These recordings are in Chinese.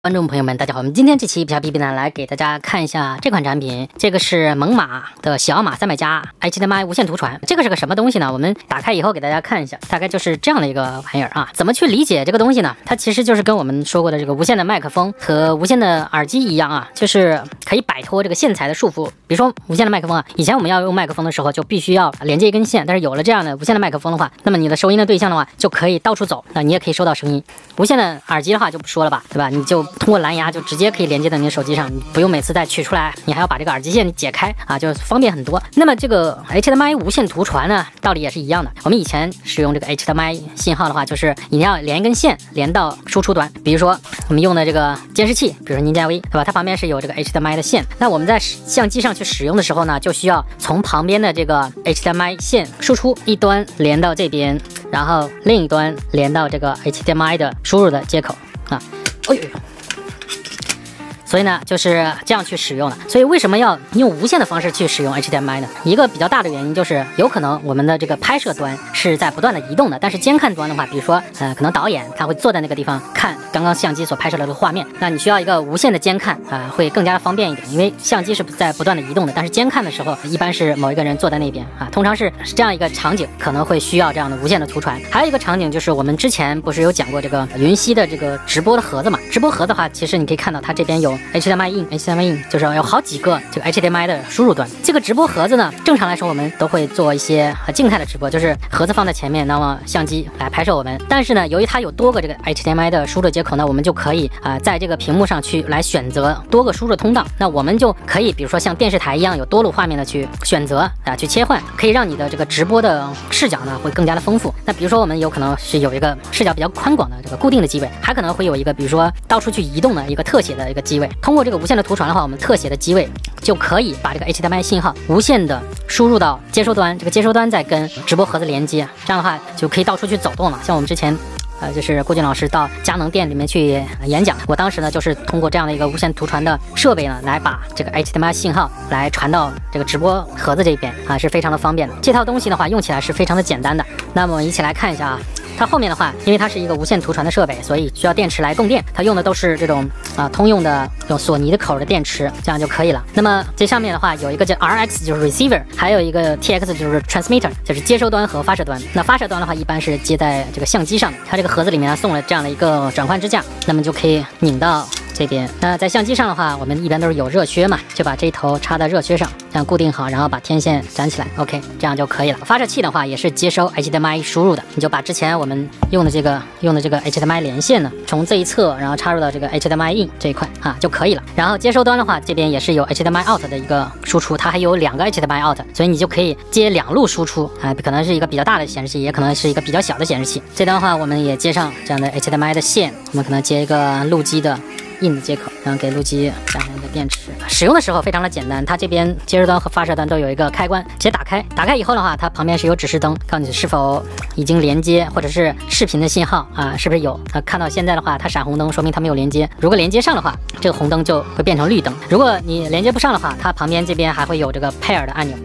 观众朋友们，大家好！我们今天这期皮皮呢来给大家看一下这款产品，这个是猛犸的小马300加 HDMI 无线图传，这个是个什么东西呢？我们打开以后给大家看一下，大概就是这样的一个玩意儿啊。怎么去理解这个东西呢？它其实就是跟我们说过的这个无线的麦克风和无线的耳机一样啊，就是可以摆脱这个线材的束缚。比如说无线的麦克风啊，以前我们要用麦克风的时候就必须要连接一根线，但是有了这样的无线的麦克风的话，那么你的收音的对象的话就可以到处走，那你也可以收到声音。无线的耳机的话就不说了吧，对吧？你就通过蓝牙就直接可以连接到你的手机上，你不用每次再取出来，你还要把这个耳机线解开啊，就方便很多。那么这个 HDMI 无线图传呢，道理也是一样的。我们以前使用这个 HDMI 信号的话，就是你要连一根线连到输出端，比如说我们用的这个监视器，比如说 Ninja V， 对吧？它旁边是有这个 HDMI 的线。那我们在相机上去使用的时候呢，就需要从旁边的这个 HDMI 线输出一端连到这边，然后另一端连到这个 HDMI 的输入的接口啊。哎呦！所以呢，就是这样去使用的。所以为什么要用无线的方式去使用 HDMI 呢？一个比较大的原因就是，有可能我们的这个拍摄端是在不断的移动的，但是监看端的话，比如说可能导演他会坐在那个地方看刚刚相机所拍摄的这个画面，那你需要一个无线的监看会更加的方便一点，因为相机是在不断的移动的，但是监看的时候一般是某一个人坐在那边啊，通常是这样一个场景，可能会需要这样的无线的图传。还有一个场景就是我们之前不是有讲过这个云溪的这个直播的盒子嘛？直播盒的话，其实你可以看到它这边有HDMI in 就是有好几个这个 HDMI 的输入端。这个直播盒子呢，正常来说我们都会做一些静态的直播，就是盒子放在前面，那么相机来拍摄我们。但是呢，由于它有多个这个 HDMI 的输入接口呢，我们就可以在这个屏幕上去来选择多个输入通道。那我们就可以比如说像电视台一样有多路画面的去选择去切换，可以让你的这个直播的视角呢会更加的丰富。那比如说我们有可能是有一个视角比较宽广的这个固定的机位，还可能会有一个比如说到处去移动的一个特写的一个机位。通过这个无线的图传的话，我们特写的机位就可以把这个 HDMI 信号无线的输入到接收端，这个接收端再跟直播盒子连接，这样的话就可以到处去走动了。像我们之前就是郭俊老师到佳能店里面去演讲，我当时呢就是通过这样的一个无线图传的设备呢，来把这个 HDMI 信号来传到这个直播盒子这边是非常的方便的。这套东西的话用起来是非常的简单的。那么我们一起来看一下啊。它后面的话，因为它是一个无线图传的设备，所以需要电池来供电。它用的都是这种通用的用索尼的口的电池，这样就可以了。那么这上面的话有一个叫 RX 就是 receiver， 还有一个 TX 就是 transmitter， 就是接收端和发射端。那发射端的话一般是接在这个相机上的，它这个盒子里面送了这样的一个转换支架，那么就可以拧到这边。那在相机上的话，我们一般都是有热靴嘛，就把这一头插在热靴上，这样固定好，然后把天线粘起来 ，OK， 这样就可以了。发射器的话也是接收 HDMI 输入的，你就把之前我们用的这个 HDMI 连线呢，从这一侧然后插入到这个 HDMI in 这一块就可以了。然后接收端的话，这边也是有 HDMI out 的一个输出，它还有2个 HDMI out， 所以你就可以接2路输出可能是一个比较大的显示器，也可能是一个比较小的显示器。这端的话，我们也接上这样的 HDMI 的线，我们可能接一个路基的in 的接口，然后给路基加上一个电池。使用的时候非常的简单，它这边接收端和发射端都有一个开关，直接打开。打开以后的话，它旁边是有指示灯，告诉你是否已经连接，或者是视频的信号是不是有。看到现在的话，它闪红灯，说明它没有连接。如果连接上的话，这个红灯就会变成绿灯。如果你连接不上的话，它旁边这边还会有这个 pair 的按钮。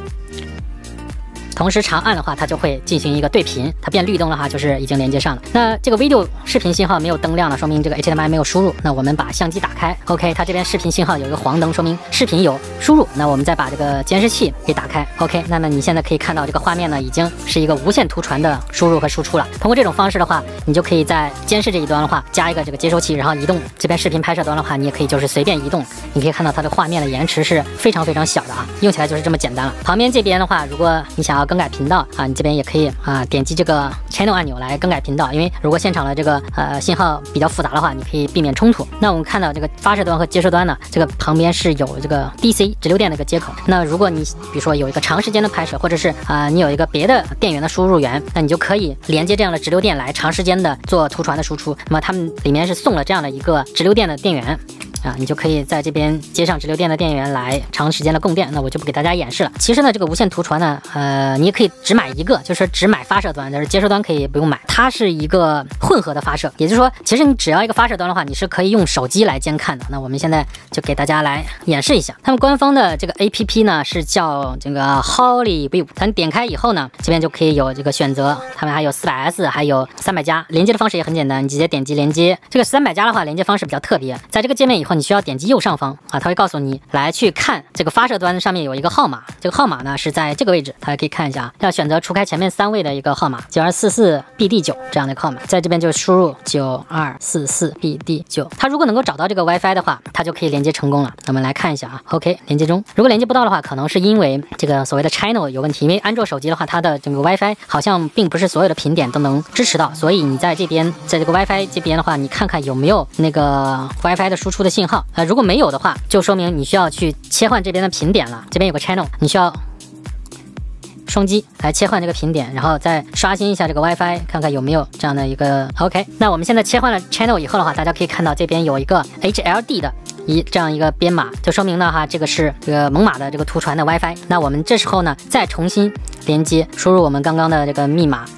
同时长按的话，它就会进行一个对频，它变绿灯的话就是已经连接上了。那这个 video 视频信号没有灯亮了，说明这个 HDMI 没有输入。那我们把相机打开 ，OK， 它这边视频信号有一个黄灯，说明视频有输入。那我们再把这个监视器给打开 ，OK， 那么你现在可以看到这个画面呢，已经是一个无线图传的输入和输出了。通过这种方式的话，你就可以在监视这一端的话加一个这个接收器，然后移动这边视频拍摄端的话，你也可以就是随便移动。你可以看到它的画面的延迟是非常非常小的用起来就是这么简单了。旁边这边的话，如果你想要更改频道你这边也可以点击这个 channel 按钮来更改频道，因为如果现场的这个信号比较复杂的话，你可以避免冲突。那我们看到这个发射端和接收端呢，这个旁边是有这个 DC 直流电的一个接口。那如果你比如说有一个长时间的拍摄，或者是你有一个别的电源的输入源，那你就可以连接这样的直流电来长时间的做图传的输出。那么它们里面是送了这样的一个直流电的电源。 啊，你就可以在这边接上直流电的电源来长时间的供电。那我就不给大家演示了。其实呢，这个无线图传呢，你也可以只买一个，就是只买发射端，但是接收端可以不用买。它是一个混合的发射，也就是说，其实你只要一个发射端的话，你是可以用手机来监看的。那我们现在就给大家来演示一下，他们官方的这个 APP 呢是叫这个 HollyView， 咱点开以后呢，这边就可以有这个选择，他们还有400S， 还有300加，连接的方式也很简单，你直接点击连接。这个300加的话，连接方式比较特别，在这个界面以后，你需要点击右上方啊，它会告诉你来去看这个发射端上面有一个号码，这个号码呢是在这个位置，大家可以看一下，要选择除开前面3位的一个号码9244BD9这样的号码，在这边就输入9244BD9，它如果能够找到这个 WiFi 的话，它就可以连接成功了。我们来看一下啊 ，OK， 连接中。如果连接不到的话，可能是因为这个所谓的 channel 有问题，因为安卓手机的话，它的整个 WiFi 好像并不是所有的频点都能支持到，所以你在这边，在这个 WiFi 这边的话，你看看有没有那个 WiFi 的输出的信号。如果没有的话，就说明你需要去切换这边的频点了。这边有个 channel， 你需要双击来切换这个频点，然后再刷新一下这个 WiFi， 看看有没有这样的一个 OK。那我们现在切换了 channel 以后的话，大家可以看到这边有一个 HLD 的这样一个编码，就说明呢这个是这个猛犸的这个图传的 WiFi。那我们这时候呢再重新连接，输入我们刚刚的这个密码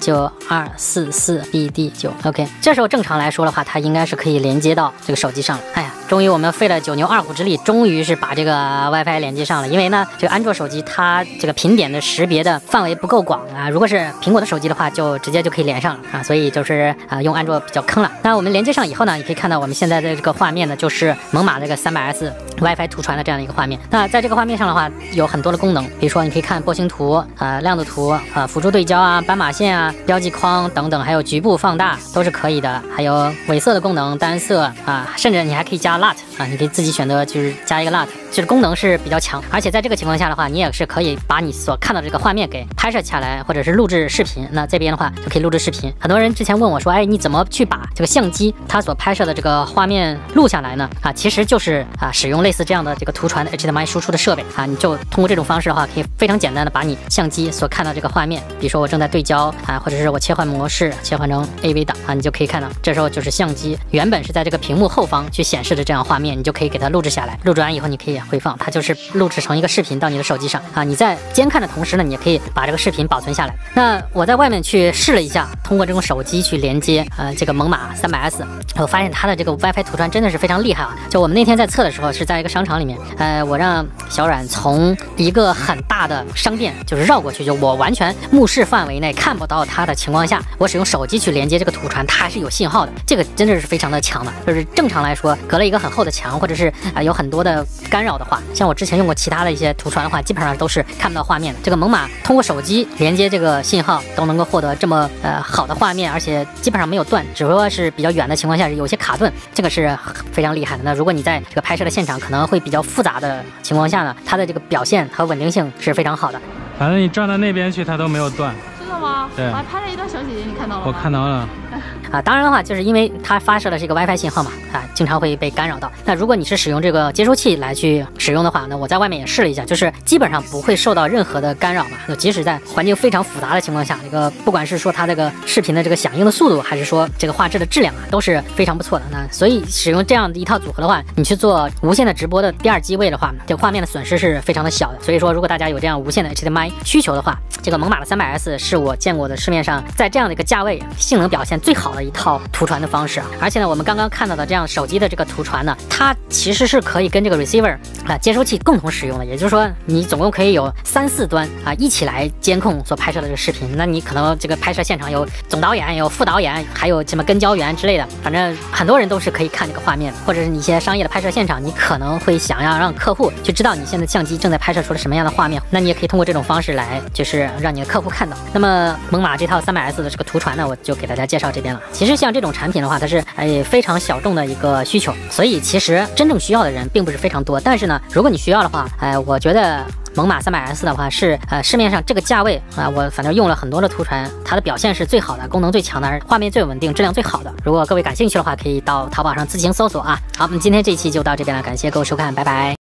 9244BD9 OK。这时候正常来说的话，它应该是可以连接到这个手机上了。哎呀，终于我们费了9牛2虎之力，终于是把这个 WiFi 连接上了。因为呢，这个安卓手机它这个频点的识别的范围不够广啊，如果是苹果的手机的话，就直接就可以连上了啊，所以就是用安卓比较坑了。那我们连接上以后呢，也可以看到我们现在的这个画面呢，就是猛犸这个300S WiFi 图传的这样的一个画面。那在这个画面上的话，有很多的功能，比如说你可以看波形图亮度图辅助对焦啊、斑马线啊、标记框等等，还有局部放大都是可以的，还有伪色的功能、单色甚至你还可以加 LUT 你可以自己选择就是加一个 LUT， 就是功能是比较强。而且在这个情况下的话，你也是可以把你所看到这个画面给拍摄下来，或者是录制视频。那这边的话就可以录制视频。很多人之前问我说，哎，你怎么去把这个相机它所拍摄的这个画面录下来呢？其实就是使用类似这样的这个图传的 HDMI 输出的设备你就通过这种方式的话，可以非常简单的把你相机所看到这个画面，比如说我正在对焦或者是我切换模式，切换成 AV 档你就可以看到，这时候就是相机原本是在这个屏幕后方去显示的这样画面，你就可以给它录制下来。录制完以后，你可以回放，它就是录制成一个视频到你的手机上你在监看的同时呢，你也可以把这个视频保存下来。那我在外面去试了一下，通过这种手机去连接这个猛犸300S，我发现它的这个 WiFi 图传真的是非常厉害就我们那天在测的时候，是在一个商场里面，我让小阮从一个很大的商店就是绕过去，就我完全目视范围内看不到它的情况下，我使用手机去连接这个图传，它还是有信号的。这个真的是非常的强的，就是正常来说，隔了一个很厚的墙，或者是有很多的干扰的话，像我之前用过其他的一些图传的话，基本上都是看不到画面的。这个猛犸通过手机连接这个信号，都能够获得这么好的画面，而且基本上没有断，只不过是比较远的情况下有些卡顿，这个是非常厉害的。那如果你在这个拍摄的现场可能会比较复杂的情况下呢，它的这个表现和稳定性是非常好的。 反正你转到那边去，它都没有断。 真的吗？ 对， 我还拍了一段小姐姐，你看到了吗？ 我看到了。 当然的话，就是因为它发射的是一个 WiFi 信号嘛，经常会被干扰到。那如果你是使用这个接收器来去使用的话，那我在外面也试了一下，就是基本上不会受到任何的干扰嘛。就即使在环境非常复杂的情况下，这个不管是说它这个视频的这个响应的速度，还是说这个画质的质量都是非常不错的。那所以使用这样的一套组合的话，你去做无线的直播的第2机位的话，这个画面的损失是非常的小的。所以说，如果大家有这样无线的 HDMI 需求的话，这个猛犸的300S是我见过的市面上在这样的一个价位性能表现最好的一套图传的方式。而且呢，我们刚刚看到的这样手机的这个图传呢，它其实是可以跟这个 receiver 接收器共同使用的，也就是说你总共可以有3、4端一起来监控所拍摄的这个视频。那你可能这个拍摄现场有总导演、有副导演，还有什么跟焦员之类的，反正很多人都是可以看这个画面的。或者是你一些商业的拍摄现场，你可能会想要让客户去知道你现在相机正在拍摄出了什么样的画面，那你也可以通过这种方式来就是让你的客户看到。那么猛犸这套300S 的这个图传呢，我就给大家介绍这边了。其实像这种产品的话，它是非常小众的一个需求，所以其实真正需要的人并不是非常多。但是呢，如果你需要的话，我觉得猛犸300S 的话是市面上这个价位我反正用了很多的图传，它的表现是最好的，功能最强的，画面最稳定，质量最好的。如果各位感兴趣的话，可以到淘宝上自行搜索好，那么今天这一期就到这边了，感谢各位收看，拜拜。